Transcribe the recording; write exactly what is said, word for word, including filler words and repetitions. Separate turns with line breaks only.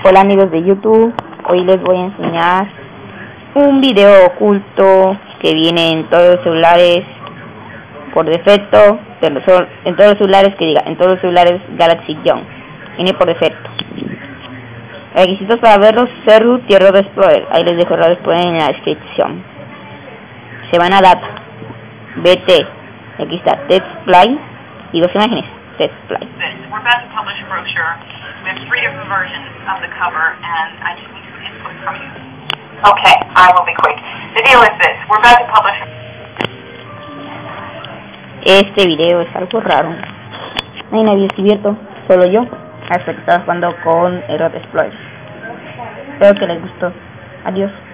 Hola amigos de YouTube, hoy les voy a enseñar un video oculto que viene en todos los celulares por defecto, de los, en todos los celulares que diga, en todos los celulares Galaxy Young, viene por defecto. Requisitos para verlos: C root y Root Explorer, ahí les dejo Root Explorer en la descripción. Se van a Data, B T, aquí está TextFly y dos imágenes, TextFly.
We're about to publish a brochure. We have three different versions of the cover, and I just need some input from you. Okay, I will be quick. The deal is this: we're about to publish.
Este video es algo raro. No hay nadie descubierto, solo yo, hasta que estaba jugando con el Root Explorer. Espero que les gustó. Adiós.